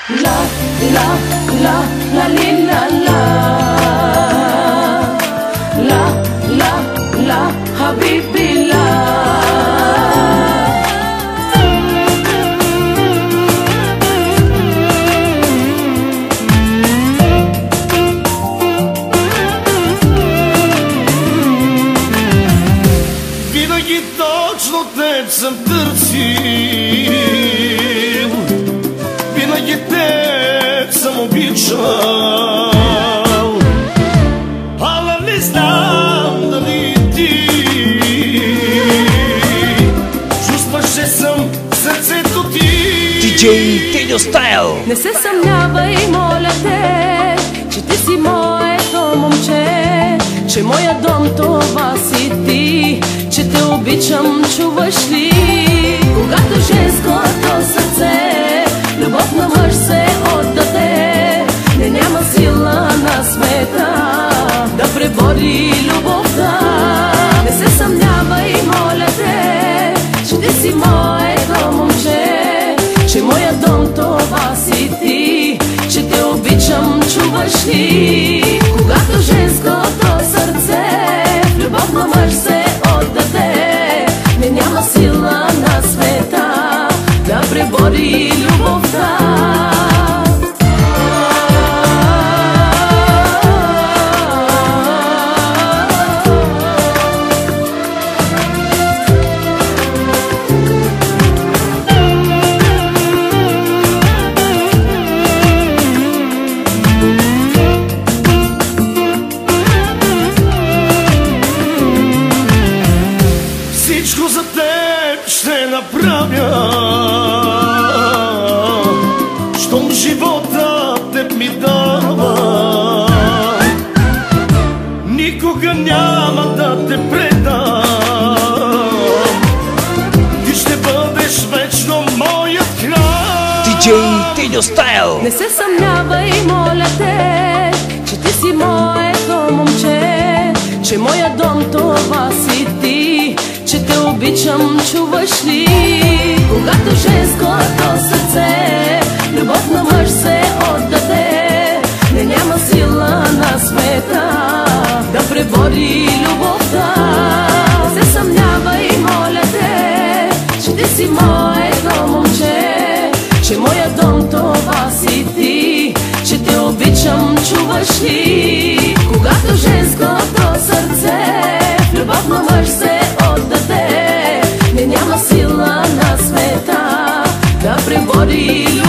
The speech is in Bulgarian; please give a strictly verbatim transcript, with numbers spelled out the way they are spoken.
La, la, la, la, li, la, la. La, la, la, habibi, la. Винаги точно теб съм търсил, винаги теб съм обичал, ала не знам дали ти чувстваш, че съм сърцето ти. Диджей Теньо Стайл. Не се съмнявай, моля те, че ти си моето момче, че моя дом това си ти, че те обичам, чуваш ли? Когато женското сърце любов на мъж се отдаде, не няма сила на света да пребори любовта. Не се съмнявай, моля те, че ти си моето момче, че моя дом това си ти, че те обичам, чуваш ли? Когато женското сърце любов на мъж се отдаде, не няма сила на света да пребори любовта. Всичко за теб ще направя, щом живота теб ми дава. Никога няма да те предам, ти ще бъдеш вечно моят край. Диджей Теньо Стайл. Не се съмнявай, моля те, че ти си моето момче, че моя дом това си ти, че те обичам, чуваш ли? Когато женското сърце любов на мъж се отдаде, не няма сила на света да пребори любовта. Не се съмнявай, моля те, че ти си моето момче, че моя дом това си ти, че те обичам, чуваш ли? Когато женското сърце любов на мъж се отдаде, не няма сила на света да пребори